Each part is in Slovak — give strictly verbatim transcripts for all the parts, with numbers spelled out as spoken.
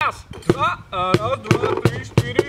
Raz, dva, raz, dva, tri, štyri.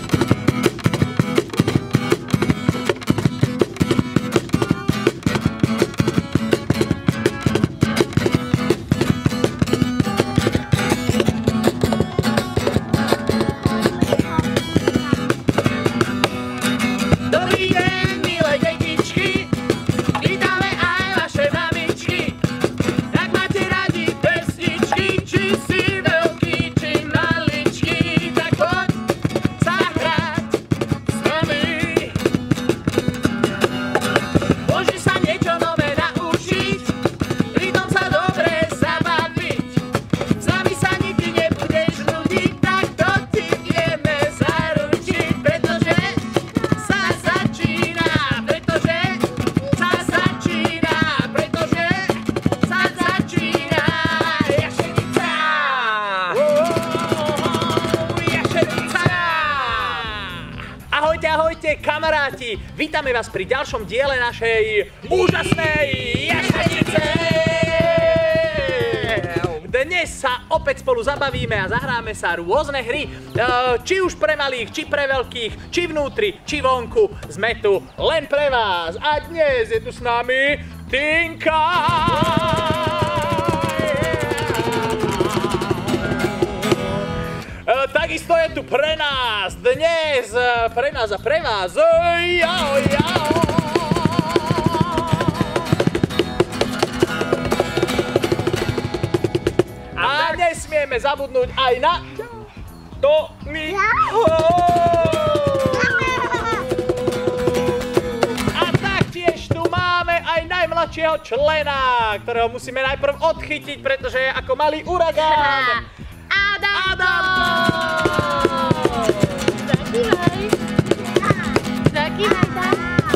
Ahojte kamaráti, vítame vás pri ďalšom diele našej úžasnej Jašenice! Dnes sa opäť spolu zabavíme a zahráme sa rôzne hry, či už pre malých, či pre veľkých, či vnútri, či vonku. Sme tu len pre vás a dnes je tu s nami Tinka! Takisto je tu pre nás, dnes, pre nás a pre vás, jau, jau. A nesmieme zabudnúť aj na Tomi. A taktiež tu máme aj najmladšieho člena, ktorého musíme najprv odchytiť, pretože je ako malý uragán. Adamko! Zakývaj. Zakývaj tam.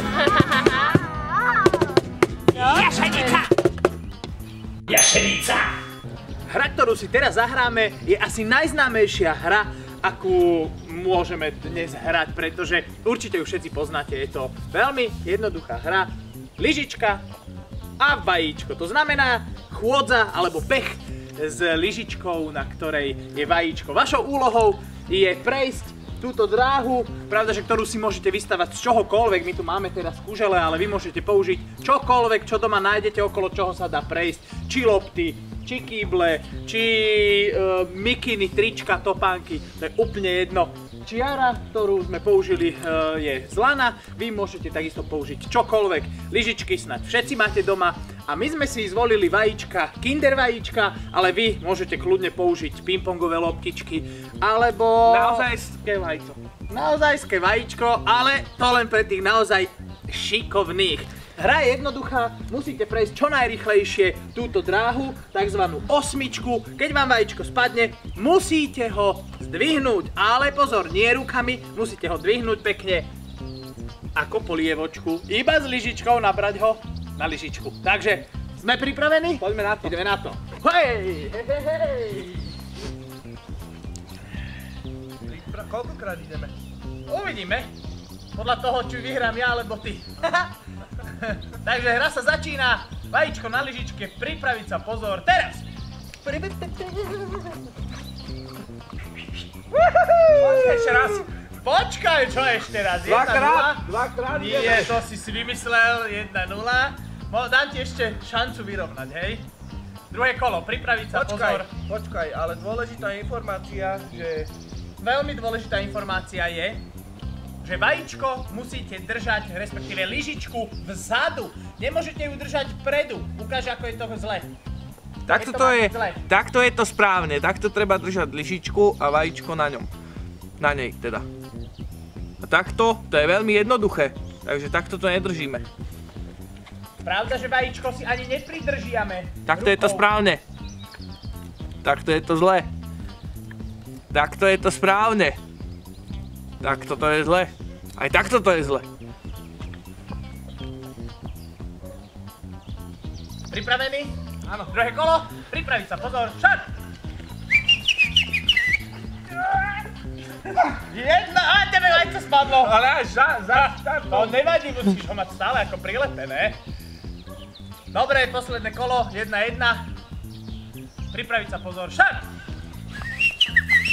Jašenica! Jašenica! Hra, ktorú si teraz zahráme, je asi najznámejšia hra, akú môžeme dnes hrať, pretože určite ju všetci poznáte. Je to veľmi jednoduchá hra. Lyžička a vajíčko. To znamená chôdza alebo beh s lyžičkou, na ktorej je vajíčko. Vašou úlohou je prejsť túto dráhu, pravda, že ktorú si môžete vystavať z čohokoľvek. My tu máme teraz kužele, ale vy môžete použiť čokoľvek, čo doma nájdete, okolo čoho sa dá prejsť. Či lopty, či kýble, či uh, mikiny, trička, topánky, to je úplne jedno. Čiara, ktorú sme použili, uh, je z lana. Vy môžete takisto použiť čokoľvek. Lyžičky snáď všetci máte doma. A my sme si zvolili vajíčka, kinder vajíčka, ale vy môžete kľudne použiť pingpongové loptičky, alebo naozajské vajíčko. Naozajské vajíčko, ale to len pre tých naozaj šikovných. Hra je jednoduchá, musíte prejsť čo najrýchlejšie túto dráhu, takzvanú osmičku. Keď vám vajíčko spadne, musíte ho zdvihnúť, ale pozor, nie rukami, musíte ho dvihnúť pekne ako polievočku, iba s lyžičkou nabrať ho na lyžičku. Takže, sme pripravení? Poďme na to. Ideme na to. Hej, hej, hej. Koľkokrát ideme? Uvidíme. Podľa toho, či vyhrám ja, alebo ty. Takže hra sa začína. Vajíčko na lyžičke, pripraviť sa, pozor, teraz. Počkaj ešte raz. Počkaj, čo ešte raz? Dvakrát, dvakrát ideme. Nie, to si si vymyslel, jedna nula. Dám ti ešte šancu vyrovnať, hej? Druhé kolo, pripraviť sa, Počkaj, pozor. počkaj, ale dôležitá informácia, že... Veľmi dôležitá informácia je, že vajíčko musíte držať, respektíve lyžičku vzadu. Nemôžete ju držať vpredu. Ukáž, ako je to zle. Takto to je, takto je to správne. Takto treba držať lyžičku a vajíčko na ňom. Na nej teda. A takto, to je veľmi jednoduché. Takže takto to nedržíme. Pravda, že vajíčko si ani nepridržiame. Takto je to správne. Takto je to zle. Takto je to správne. Takto to je zle. Aj takto to je zle. Pripravený? Áno. Druhé kolo? Pripraviť sa, pozor, šat! Jedna, a tebe vajce spadlo. Ale až za, za štartom. To nevadí, musíš ho mať stále ako prilepené. Dobre, posledné kolo, jedna jedna. Pripraviť sa, pozor, šat!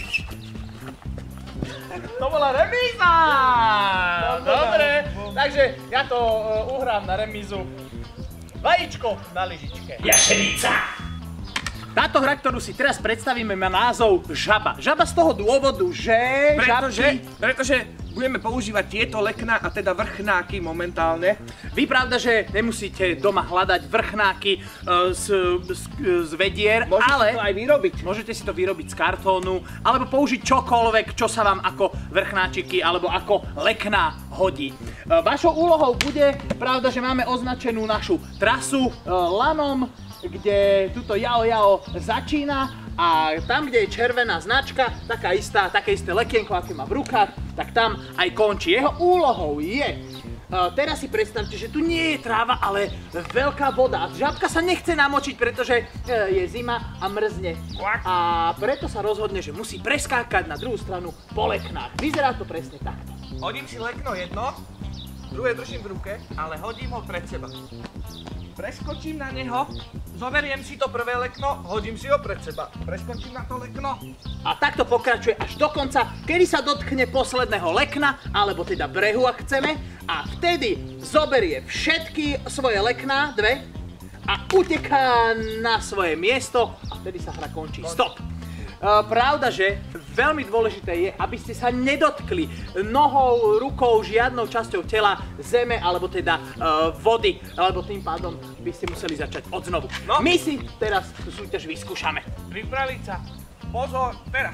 To bola remíza! Dobre, takže ja to uh, uhrám na remízu. Vajíčko na lyžičke. Jašenica! Táto hra, ktorú si teraz predstavíme, má názov Žaba. Žaba z toho dôvodu, že... Pretože, žabky... pretože budeme používať tieto lekná a teda vrchnáky momentálne. Vy pravda, že nemusíte doma hľadať vrchnáky uh, z, z, z vedier, Môžete ale... to aj vyrobiť. Môžete si to vyrobiť z kartónu, alebo použiť čokoľvek, čo sa vám ako vrchnáčiky alebo ako lekná hodí. Uh, vašou úlohou bude, pravda, že máme označenú našu trasu uh, lanom, kde tuto Jao Jao začína a tam, kde je červená značka, taká istá, také isté lekienko, aké má v rukách, tak tam aj končí. Jeho úlohou je, uh, teraz si predstavte, že tu nie je tráva, ale veľká voda. Žabka sa nechce namočiť, pretože uh, je zima a mrzne. A preto sa rozhodne, že musí preskákať na druhú stranu po leknách. Vyzerá to presne takto. Hodím si lekno jedno, druhé držím v ruke, ale hodím ho pred seba. Preskočím na neho, zoberiem si to prvé lekno, hodím si ho pred seba. Preskočím na to lekno. A takto pokračuje až do konca, kedy sa dotkne posledného lekna, alebo teda brehu, ak chceme. A vtedy zoberie všetky svoje lekná, dve, a uteká na svoje miesto a vtedy sa hra končí. Stop! Uh, pravda, že veľmi dôležité je, aby ste sa nedotkli nohou, rukou, žiadnou časťou tela zeme alebo teda uh, vody, alebo tým pádom by ste museli začať odznovu. No. My si teraz tú súťaž vyskúšame. Pripraviť sa. Pozor, teraz.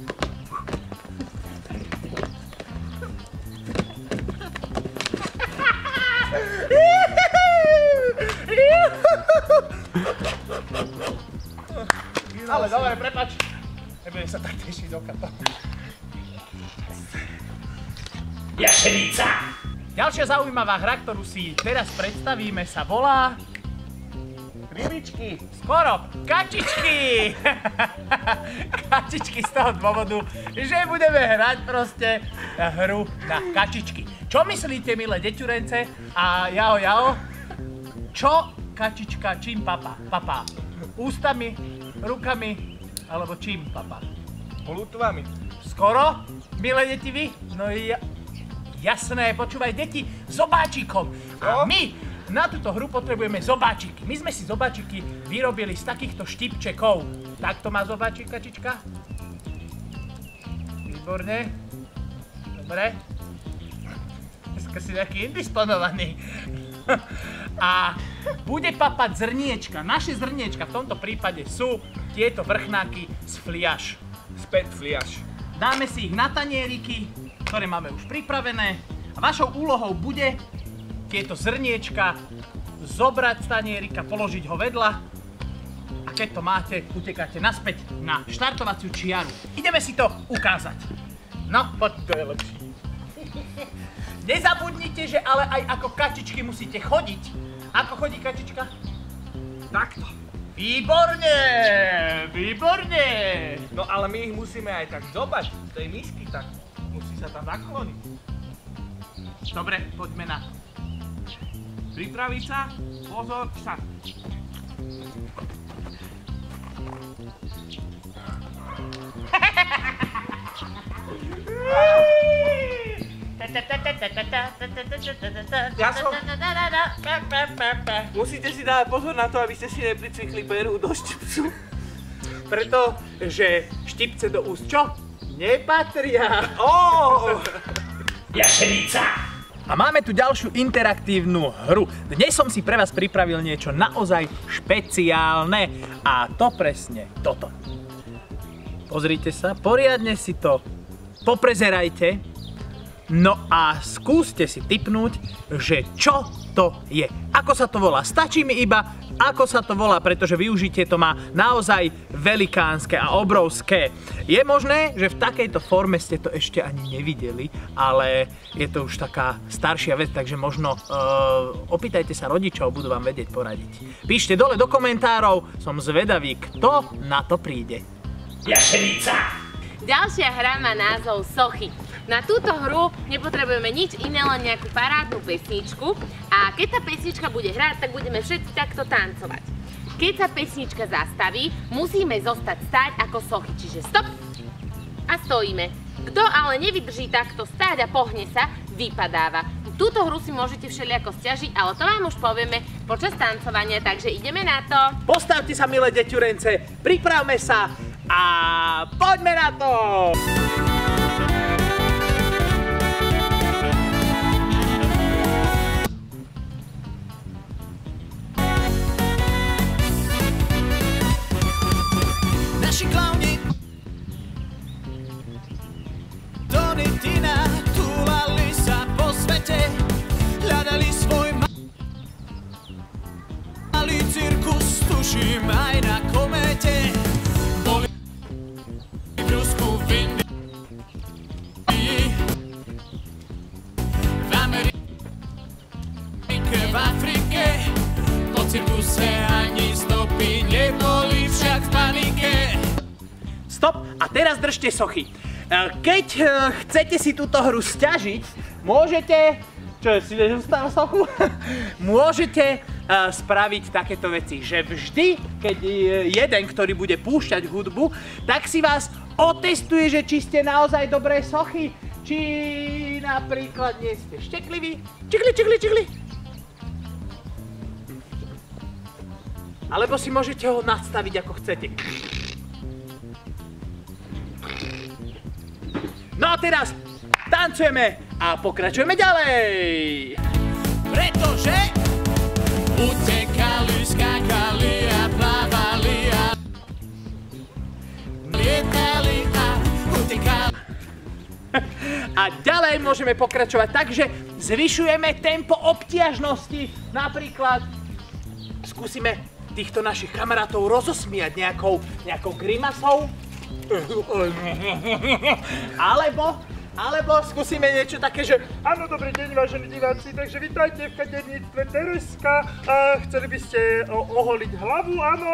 Ale dobre, prepáč. Nebudem sa tak tešiť do kata. Jašenica! Ďalšia zaujímavá hra, ktorú si teraz predstavíme, sa volá... Rybičky. Skoro, kačičky. Kačičky z toho dôvodu, že budeme hrať proste hru na kačičky. Čo myslíte, milé deťurence a Jao Jao? Čo kačička čím papá? Papá ústami, rukami alebo čím papá? Plutvami. Skoro, milé deti vy? No ja... Jasné, počúvaj deti, zobáčikom. A my na túto hru potrebujeme zobáčiky. My sme si zobáčiky vyrobili z takýchto štipčekov. Takto má zobáčik kačička. Výborne. Dobre. Dneska si taký indisponovaný. A bude papať zrniečka. Naše zrniečka v tomto prípade sú tieto vrchnáky z fliaš. Späť fliaš. Dáme si ich na tanieriky, ktoré máme už pripravené. A vašou úlohou bude tieto zrniečka zobrať z tanierika, položiť ho vedľa. A keď to máte, utekáte naspäť na štartovaciu čiaru. Ideme si to ukázať. No, poď, to je lepší. Nezabudnite, že ale aj ako kačičky musíte chodiť. Ako chodí kačička? Takto. Výborne, výborne. No ale my ich musíme aj tak zobať z tej misky, tak musí sa tam nakloniť. Dobre, poďme na. Pripraviť sa, pozor, sa. Ja som... Musíte si dávať pozor na to, aby ste si nepricvikli peru do štipcu. Pretože štipce do úst čo? Nepatria. Oh! Jašenica! A máme tu ďalšiu interaktívnu hru. Dnes som si pre vás pripravil niečo naozaj špeciálne. A to presne toto. Pozrite sa, poriadne si to poprezerajte. No a skúste si tipnúť, že čo to je. Ako sa to volá? Stačí mi iba, ako sa to volá, pretože využitie to má naozaj velikánske a obrovské. Je možné, že v takejto forme ste to ešte ani nevideli, ale je to už taká staršia vec, takže možno uh, opýtajte sa rodičov, budú vám vedieť poradiť. Píšte dole do komentárov, som zvedavý, kto na to príde. Jašenica! Ďalšia hra má názov Sochy. Na túto hru nepotrebujeme nič iné, len nejakú parádnu pesničku a keď tá pesnička bude hrať, tak budeme všetci takto tancovať. Keď sa pesnička zastaví, musíme zostať stáť ako sochy, čiže stop a stojíme. Kto ale nevydrží takto stáť a pohne sa, vypadáva. Túto hru si môžete všelijako sťažiť, ale to vám už povieme počas tancovania, takže ideme na to. Postavte sa, milé deťurence, pripravme sa a poďme na to! Naši klauni Tony, Tina túlali sa po svete, hľadali svoj malý cirkus, tuším aj na kométe. Boli v Rusku, v Indii, v Amerike, v Afrike. Po cirkuse ani stopy neboli, však v panike. Stop, a teraz držte sochy. Keď chcete si túto hru sťažiť, môžete... Čo, si nezostal sochu? Môžete spraviť takéto veci, že vždy, keď jeden, ktorý bude púšťať hudbu, tak si vás otestuje, že či ste naozaj dobré sochy, či napríklad nie ste štekliví. Čikli, čikli, čikli. Alebo si môžete ho nastaviť ako chcete. No a teraz tancujeme a pokračujeme ďalej. Pretože utekali, skákali a plávali a lietali a utekali. A ďalej môžeme pokračovať tak, že zvyšujeme tempo obtiažnosti. Napríklad skúsime týchto našich kamarátov rozosmiať nejakou, nejakou grimasou. Alebo, alebo skúsime niečo také, že Áno, dobrý deň, vážení diváci, takže vítajte v kaderníctve Tereska. A chceli by ste o- oholiť hlavu, áno?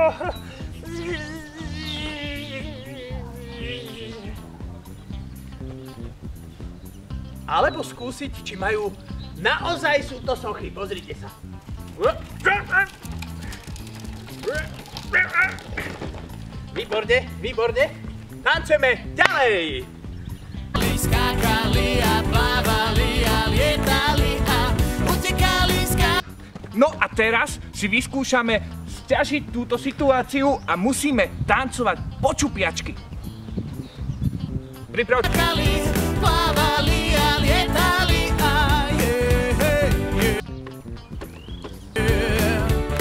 Alebo skúsiť, či majú naozaj sú to sochy. Pozrite sa. Výborne, výborne. Tancujeme ďalej. Skákali a plávali a lietali a utekali, skákali. No a teraz si vyskúšame sťažiť túto situáciu a musíme tancovať po čupiačky. Pripravte. Plávali a lietali a je, je, je, je.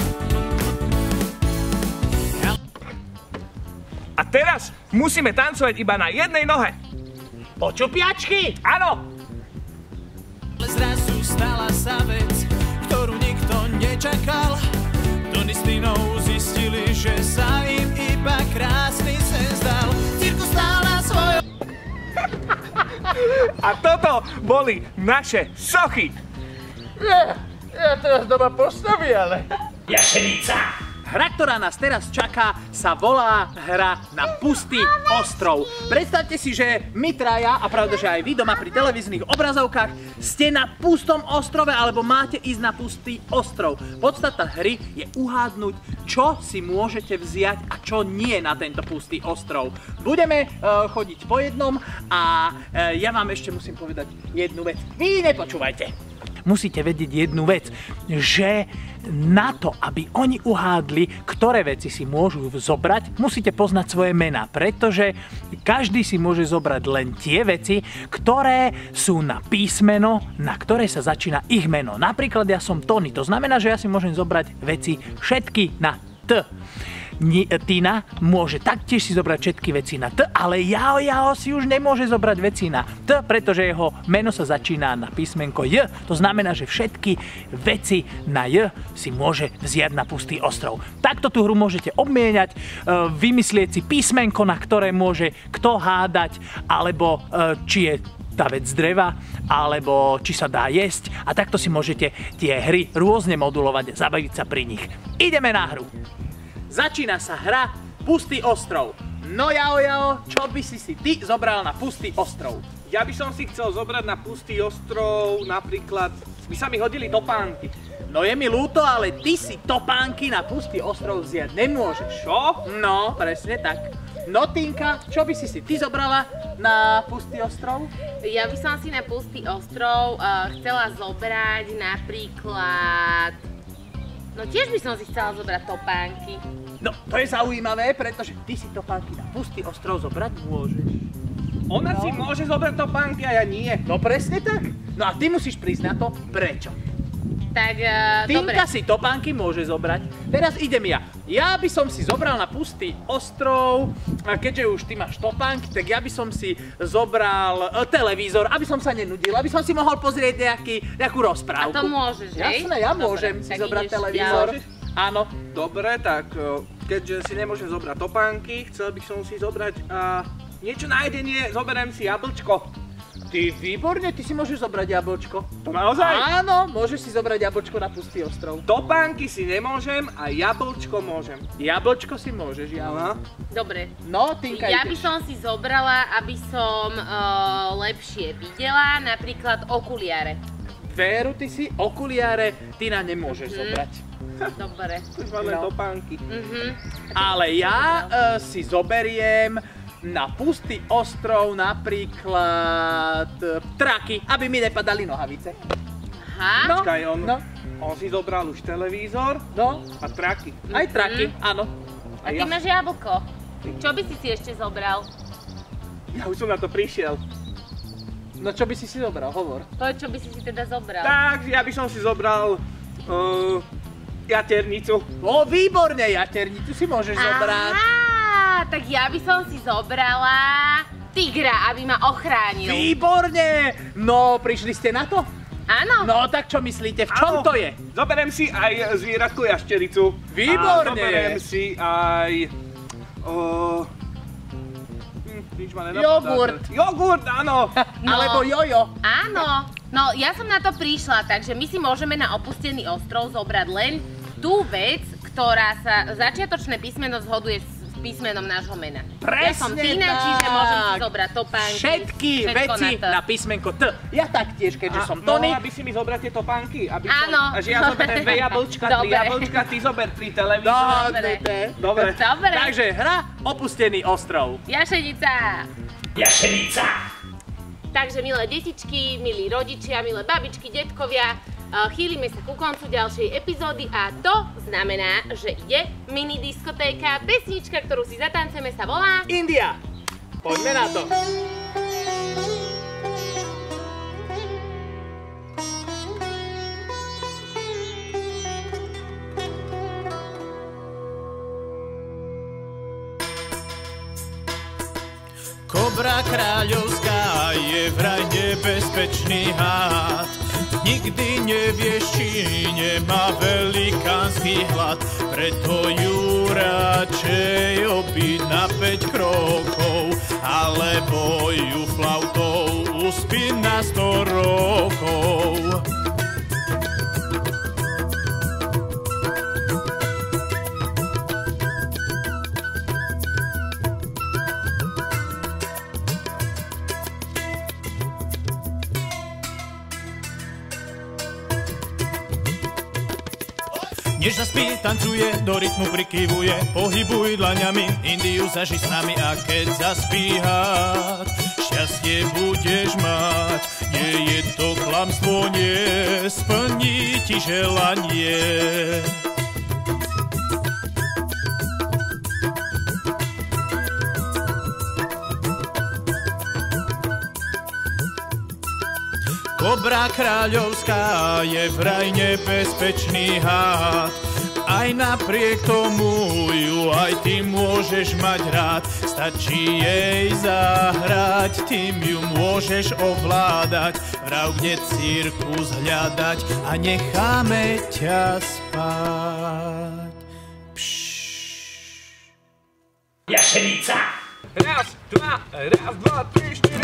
A teraz musíme tancovať iba na jednej nohe. Počupiačky! Áno! Ale zrazu stala sa vec, ktorú nikto nečakal. Tony s Tinou zistili, že sa im iba krásny sen zdal. Cirkus stál na svojom. A toto boli naše sochy. Ja, ja teraz doma postavím, ale... Jašenica! Hra, ktorá nás teraz čaká, sa volá hra na pustý ostrov. Predstavte si, že my traja, a pravda, že aj vy doma pri televíznych obrazovkách, ste na pustom ostrove, alebo máte ísť na pustý ostrov. Podstata hry je uhádnuť, čo si môžete vziať a čo nie na tento pustý ostrov. Budeme uh, chodiť po jednom a uh, ja vám ešte musím povedať jednu vec. Vy nepočúvajte. Musíte vedieť jednu vec, že na to, aby oni uhádli, ktoré veci si môžu zobrať, musíte poznať svoje mená, pretože každý si môže zobrať len tie veci, ktoré sú na písmeno, na ktoré sa začína ich meno. Napríklad ja som Tony, to znamená, že ja si môžem zobrať veci všetky na T. Tina môže taktiež si zobrať všetky veci na T, ale Jao Jao si už nemôže zobrať veci na T, pretože jeho meno sa začína na písmenko J. To znamená, že všetky veci na J si môže vziať na pustý ostrov. Takto tú hru môžete obmieniať, vymyslieť si písmenko, na ktoré môže kto hádať, alebo či je tá vec z dreva, alebo či sa dá jesť, a takto si môžete tie hry rôzne modulovať, zabaviť sa pri nich. Ideme na hru. Začína sa hra Pustý ostrov. No Jao Jao, čo by si si ty zobral na Pustý ostrov? Ja by som si chcel zobrať na Pustý ostrov napríklad, by sa mi hodili topánky. No je mi ľúto, ale ty si topánky na Pustý ostrov vziať nemôžeš. Čo? No, presne tak. No Tinka, čo by si si ty zobrala na pustý ostrov? Ja by som si na pustý ostrov uh, chcela zobrať napríklad... No tiež by som si chcela zobrať topánky. No, to je zaujímavé, pretože ty si topánky na pustý ostrov zobrať môžeš. Ona si môže zobrať topánky a ja nie. No presne tak. No a ty musíš prísť na to, prečo. Tak, uh, dobre. Tinka si topánky môže zobrať. Teraz idem ja. Ja by som si zobral na pustý ostrov, a keďže už ty máš topánky, tak ja by som si zobral uh, televízor, aby som sa nenudil, aby som si mohol pozrieť nejaký, nejakú rozprávku. A to môžeš, hej? Jasné, ja Dobre, môžem si tak zobrať ideš televízor. ďalej. Áno. Dobre, tak keďže si nemôžem zobrať topánky, chcel by som si zobrať uh, niečo na jedenie, zoberiem si jablčko. Ty výborne, ty si môžeš zobrať jablčko. To naozaj? Áno, môžeš si zobrať jablčko na pustý ostrov. Topánky si nemôžem a jablčko môžem. Jablčko si môžeš, ja. Aha. Dobre. No, Tinka, Ja by ideš. som si zobrala, aby som uh, lepšie videla, napríklad okuliare. Véru, ty si okuliare, ty na nemôžeš Mhm. zobrať. Dobre. Už máme No. topánky. Mhm. Ale ja uh, si zoberiem na pustý ostrov napríklad uh, traky, aby mi nepadali nohavice. Aha. No, Počkaj, on, no, on si zobral už televízor no, a traky. aj traky, áno. A ty máš jablko. Čo by si si ešte zobral? Ja už som na to prišiel. No čo by si si zobral, hovor. Povedz, čo by si si teda zobral. Tak, ja by som si zobral uh, jaternicu. O, výborne, jaternicu si môžeš zobrať. Aha, tak ja by som si zobrala tigra, aby ma ochránil. Výborne! No, prišli ste na to? Áno. No, tak čo myslíte, v čom Áno. to je? Zoberiem si aj zvieratko jaštericu. Výborne. A zoberiem si aj... Uh, hm, nič ma nenapadá. Jogurt. Jogurt, áno. No. Alebo jojo. Áno. No, ja som na to prišla, takže my si môžeme na opustený ostrov zobrať len tú vec, ktorá sa začiatočné písmeno zhoduje s písmenom nášho mena. Ja som Presne Tina, tak. čiže môžem si zobrať topánky. Všetky všetko veci na, to. na písmenko T. Ja taktiež, keďže A som Tony. mohla by si mi zobrať tie topánky? Aby Áno. Som, a že ja zoberiem dve jablčka, tri Dobre. jablčka, ty zober tri No, televízory. Dobre. Dobre. Dobre. Takže hra Opustený ostrov. Jašenica. Jašenica. Takže milé detičky, milí rodičia, milé babičky, detkovia, uh, chýlime sa ku koncu ďalšej epizódy a to znamená, že ide mini diskotéka. Pesnička, ktorú si zatancujeme, sa volá... India. Poďme na to. Kobra kráľovská je vraj nebezpečný hád. Nikdy nevieš, či nemá velikánsky hlad. Preto ju radšej obiť na päť krokov, alebo ju flautou uspiť na sto rokov. Než zaspí, tancuje, do rytmu prikyvuje, pohybuj dlaňami, Indiu zaži s nami a keď zaspíhať, šťastie budeš mať. Nie je to klamstvo, nesplní ti želanie. Kobra kráľovská je vraj nebezpečný hád. Aj napriek tomu ju aj ty môžeš mať rád. Stačí jej zahrať, tým ju môžeš ovládať. Mravne cirkus hľadať a necháme ťa spať. Jašenica. Raz, dva, raz, dva, tri, štyri.